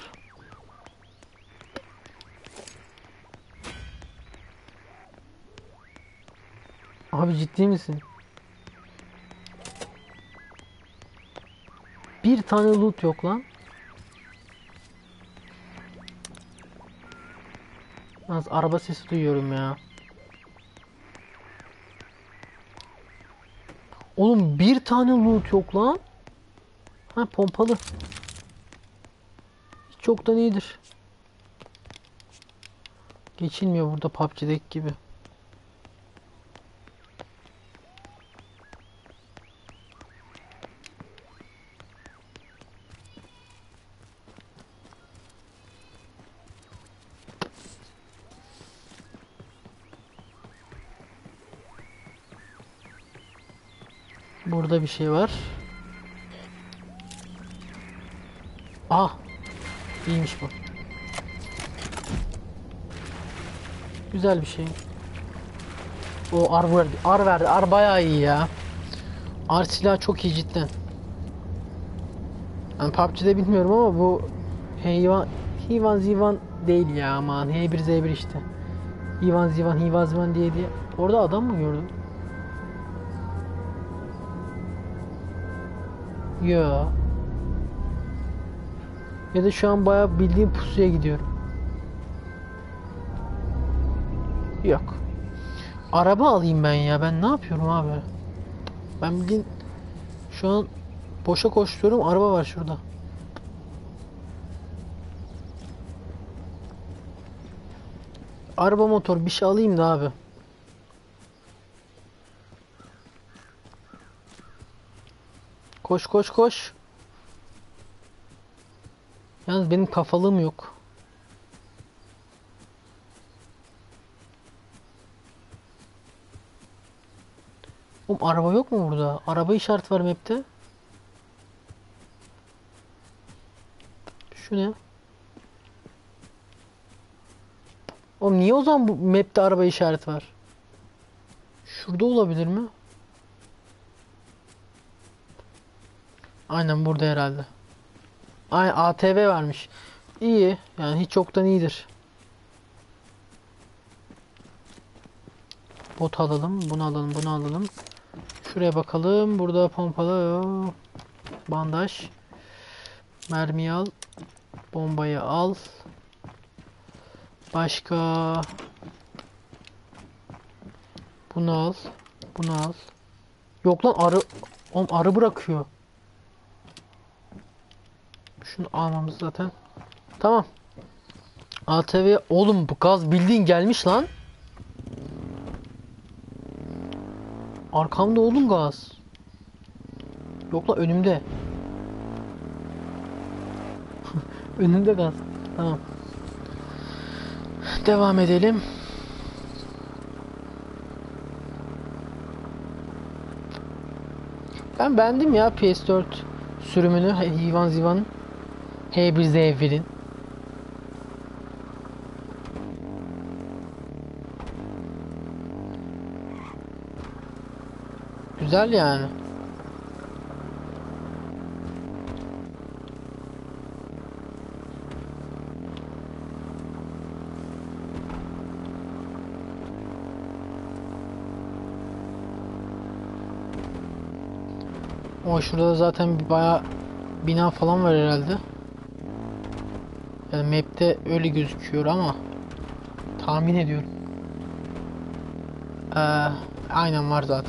Abi ciddi misin? Bir tane loot yok lan. Az araba sesi duyuyorum ya. Oğlum bir tane loot yok lan. Ha, pompalı. Hiç çoktan iyidir. Geçilmiyor burada PUBG'deki gibi. Burada bir şey var. Ah, iyiymiş bu. Güzel bir şey. O ar verdi. Ar bayağı iyi ya. Ar silahı çok iyi cidden. Yani PUBG'de bilmiyorum ama bu Hivan Zivan değil ya, aman H1Z1 işte. Hivan Zivan diye. Orada adam mı gördün? Ya. Ya da şu an bayağı bildiğim pusuya gidiyorum. Yok. Araba alayım ben ya. Ben ne yapıyorum abi? Ben bildiğin şu an boşa koşturuyorum. Araba var şurada. Araba motor bir şey alayım da abi. Koş koş koş. Yalnız benim kafalığım yok. Oğlum araba yok mu burada? Araba işaret var map'te. Şu ne? Oğlum niye o zaman bu map'te araba işaret var? Şurada olabilir mi? Aynen burada herhalde. Aynen ATV varmış. İyi. Yani hiç yoktan iyidir. Bot alalım. Bunu alalım. Bunu alalım. Şuraya bakalım. Burada pompalı. Bandaj. Mermiyi al. Bombayı al. Başka. Bunu al. Bunu al. Yok lan arı. Oğlum arı bırakıyor. Şunu almamız zaten. Tamam. ATV. Oğlum bu gaz bildiğin gelmiş lan. Arkamda oğlum gaz. Yok lan önümde. Önümde gaz. Tamam. Devam edelim. Ben beğendim ya PS4 sürümünü. Hivan Zivan H1Z1'in. Güzel yani. O şurada zaten bayağı bina falan var herhalde. Yani map'te öyle gözüküyor ama tahmin ediyorum. Aynen var zaten.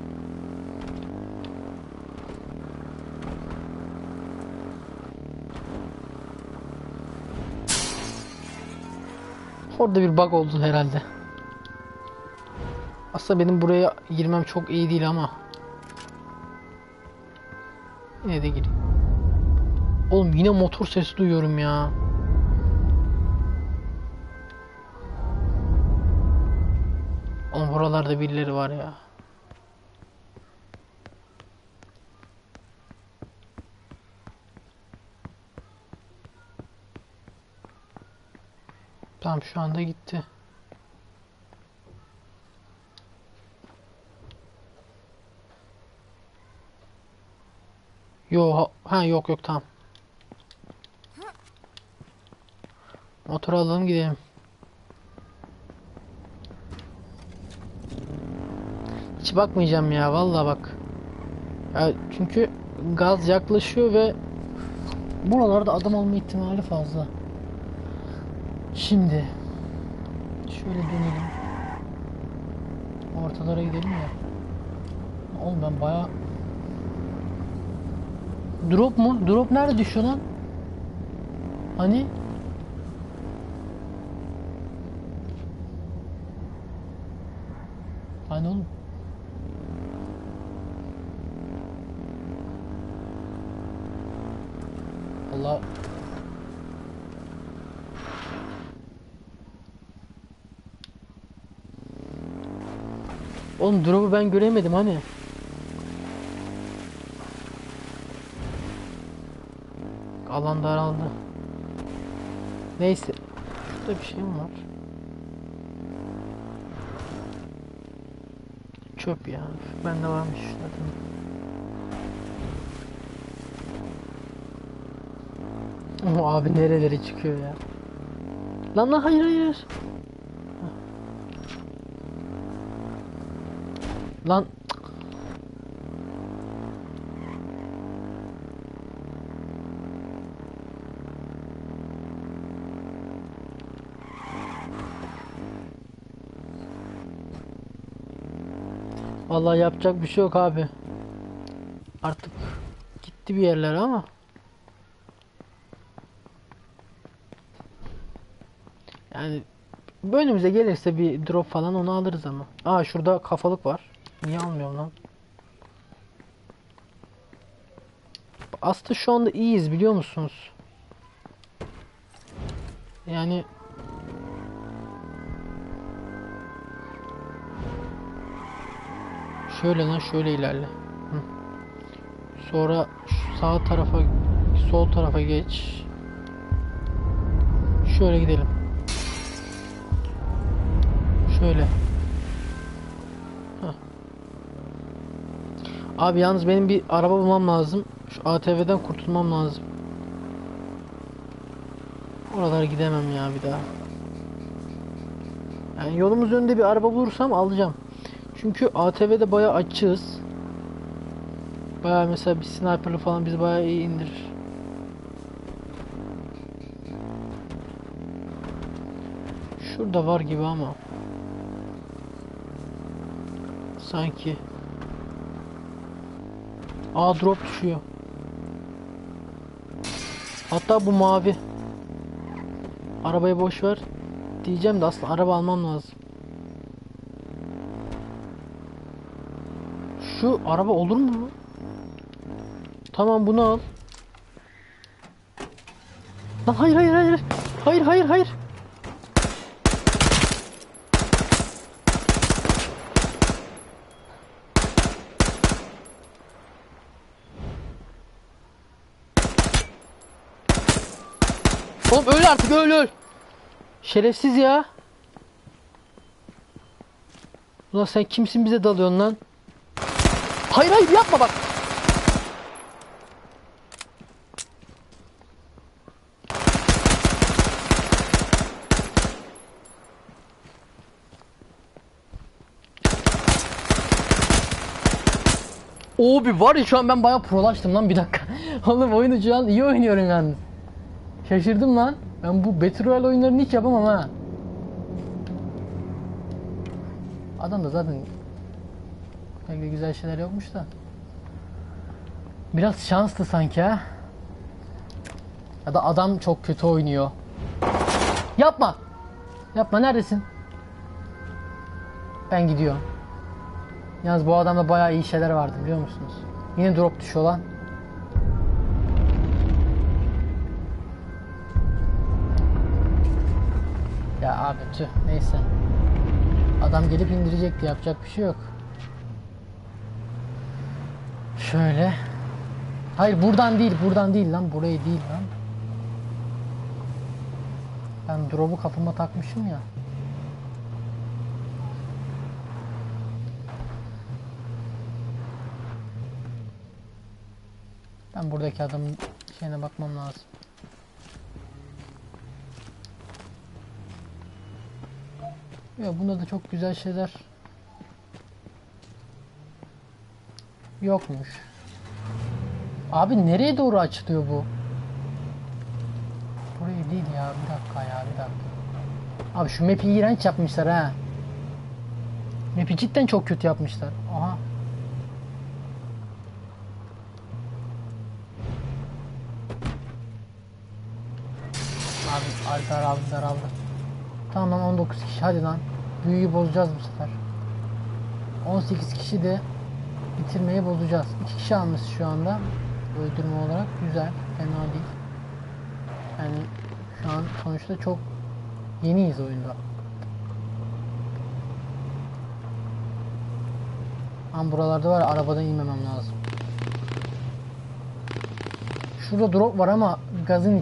Orada bir bug oldu herhalde. Aslında benim buraya girmem çok iyi değil ama yine de gireyim. Oğlum yine motor sesi duyuyorum ya. Oğlum buralarda birileri var ya. Tamam şu anda gitti. Yo ha yok yok tamam. Motor alalım gidelim. Hiç bakmayacağım ya vallahi bak. Ya çünkü gaz yaklaşıyor ve buralarda adam olma ihtimali fazla. Şimdi şöyle dönelim. Ortalara gidelim ya. Oğlum ben bayağı... Drop mu? Drop nerede düşüyor lan? Hani? Hani oğlum? Allah. Oğlum drop'u ben göremedim hani. Alan daraldı. Neyse. Şurada bir şey mi var? Çöp ya. Bende varmış zaten. O abi nerelere çıkıyor ya. Lan lan hayır hayır. Lan. Vallahi yapacak bir şey yok abi. Artık gitti bir yerlere ama. Yani önümüze gelirse bir drop falan onu alırız ama. Aa şurada kafalık var. Niye almıyorum lan? Aslında şu anda iyiyiz biliyor musunuz? Yani şöyle lan şöyle ilerle. Hı. Sonra şu sağ tarafa sol tarafa geç. Şöyle gidelim. Şöyle. Heh. Abi yalnız benim bir araba bulmam lazım. Şu ATV'den kurtulmam lazım. Oralara gidemem ya bir daha. Yani yolumuz önünde bir araba bulursam alacağım. Çünkü ATV'de bayağı açığız. Bayağı mesela bir sniper'lı falan bizi bayağı iyi indirir. Şurada var gibi ama. Sanki. Aa drop düşüyor. Hatta bu mavi. Arabayı boş ver. Diyeceğim de aslında araba almam lazım. Şu araba olur mu? Tamam bunu al. Lan hayır hayır hayır. Hayır hayır hayır. Oğlum öl artık öl öl. Şerefsiz ya. Ulan sen kimsin bize dalıyorsun lan? Hayır hayır yapma bak. Abi var ya şu an ben bayağı prolaştım lan bir dakika. Oğlum oyunu şu an iyi oynuyorum yalnız. Şaşırdım lan. Ben bu Battle Royale oyunlarını hiç yapamam ha. Adam da zaten pek de güzel şeyler yokmuş da. Biraz şanslı sanki ha. Ya da adam çok kötü oynuyor. Yapma. Yapma neredesin? Ben gidiyorum. Yalnız bu adamda bayağı iyi şeyler vardı biliyor musunuz? Yine drop düşüyor lan. Ya abi tüh neyse. Adam gelip indirecekti yapacak bir şey yok. Şöyle. Hayır buradan değil lan burayı değil lan. Ben drop'u kafama takmışım ya. Ben buradaki adamın şeyine bakmam lazım. Ya bunda da çok güzel şeyler yokmuş. Abi nereye doğru açılıyor bu? Burayı değil ya bir dakika ya bir dakika. Abi şu map'i iğrenç yapmışlar ha. Map'i cidden çok kötü yapmışlar. Aha. Abi daraldı. Tamam lan 19 kişi hadi lan. Büyüyü bozacağız bu sefer. 18 kişi de bitirmeyi bozacağız. 2 kişi almış şu anda. Öldürme olarak güzel. Fena değil. Yani şu an sonuçta çok yeniyiz oyunda. Ama buralarda var ya, arabadan inmemem lazım. Şurada drop var ama gazın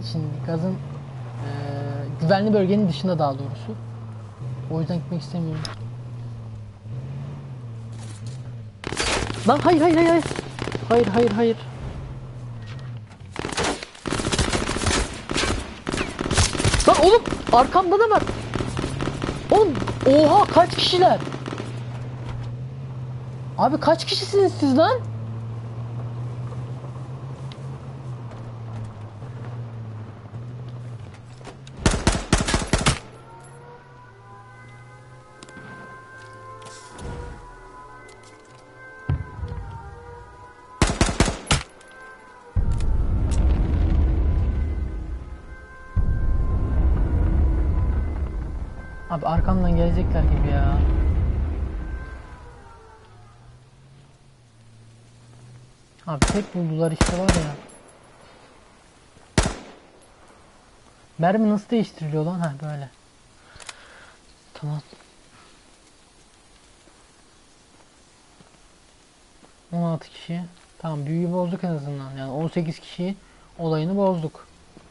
güvenli bölgenin dışında daha doğrusu. O yüzden gitmek istemiyorum. Lan hayır. Hayır. Lan oğlum arkamda da var. Oğlum oha kaç kişiler? Abi kaç kişisiniz siz lan? Abi arkamdan gelecekler gibi ya. Abi tek buldular işte var ya. Mermi nasıl değiştiriliyor lan? Ha böyle. Tamam. 16 kişi. Tamam büyüyü bozduk en azından. Yani 18 kişi olayını bozduk.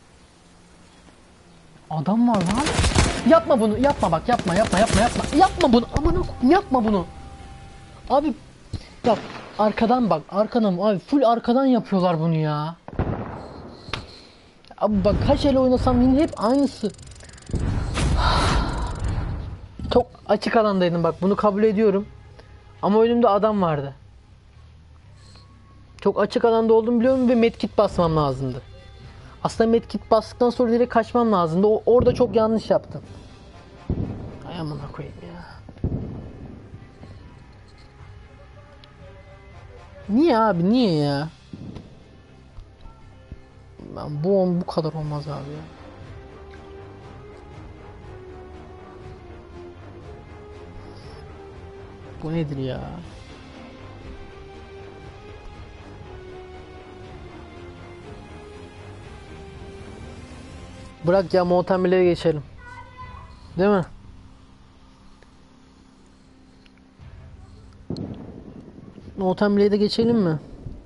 Adam var lan. Yapma bunu. Yapma bak. Yapma. Yapma bunu. Aman yapma bunu. Abi bak arkadan bak. Arkadan abi full arkadan yapıyorlar bunu ya. Abi bak kaç el oynasam yine hep aynısı. Çok açık alandaydım bak. Bunu kabul ediyorum. Ama önümde adam vardı. Çok açık alanda olduğumu biliyorum ve medkit basmam lazımdı. Aslında medkit bastıktan sonra direkt kaçmam lazımdı. Orada çok yanlış yaptım. Ay amına koyayım ya. Niye abi niye ya? Ben bu kadar olmaz abi ya. Bu nedir ya? Bırak ya muhtemele geçelim. Değil mi? Muhtemele de geçelim mi?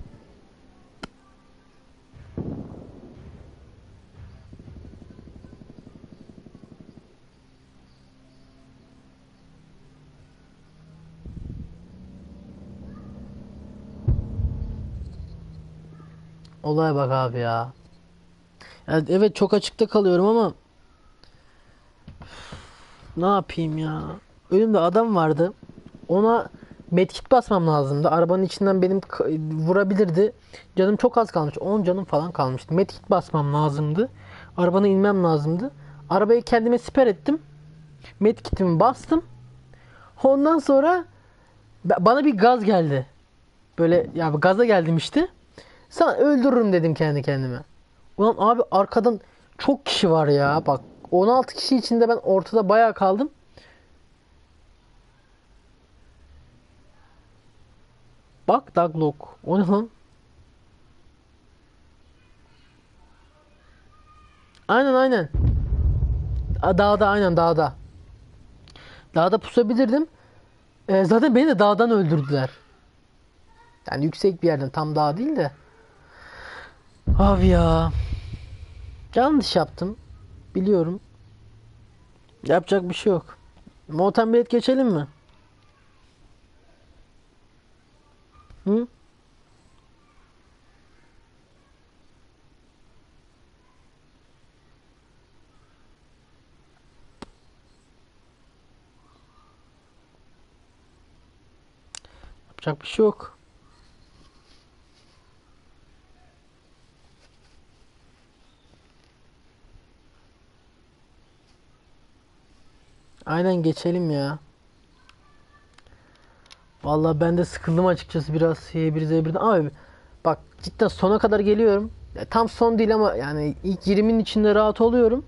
Olaya bak abi ya. Yani evet çok açıkta kalıyorum ama ne yapayım ya? Önümde adam vardı. Ona medkit basmam lazımdı. Arabanın içinden benim vurabilirdi. Canım çok az kalmış. 10 canım falan kalmıştı. Medkit basmam lazımdı. Arabadan inmem lazımdı. Arabayı kendime siper ettim. Medkitimi bastım. Ondan sonra bana bir gaz geldi. Böyle ya gaza geldim işte. Sana öldürürüm dedim kendi kendime. Ulan abi arkadan çok kişi var ya. Bak 16 kişi içinde ben ortada bayağı kaldım. Bak Daglok. O ne lan? Aynen. Dağda aynen dağda. Dağda pusabilirdim. Zaten beni de dağdan öldürdüler. Yani yüksek bir yerden tam dağ değil de. Abi ya. Yanlış yaptım. Biliyorum. Yapacak bir şey yok. Mountain Blade geçelim mi? Hı? Yapacak bir şey yok. Aynen geçelim ya. Vallahi ben de sıkıldım açıkçası biraz H1Z1'den. Abi bak cidden sona kadar geliyorum. Ya, tam son değil ama yani ilk 20'nin içinde rahat oluyorum.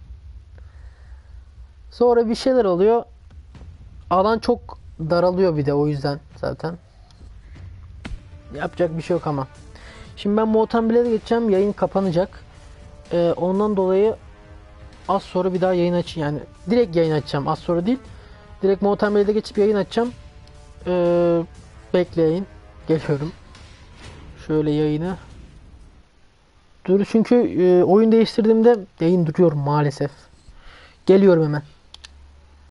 Sonra bir şeyler oluyor. Alan çok daralıyor bir de o yüzden zaten. Yapacak bir şey yok ama. Şimdi ben Motan Blade'e geçeceğim. Yayın kapanacak. Ondan dolayı az sonra bir daha yayın açayım. Yani direkt yayın açacağım. Az sonra değil. Direkt Motan Blade'e geçip yayın açacağım. Bekleyin. Geliyorum. Şöyle yayını. Dur çünkü oyun değiştirdiğimde yayın duruyor maalesef. Geliyorum hemen.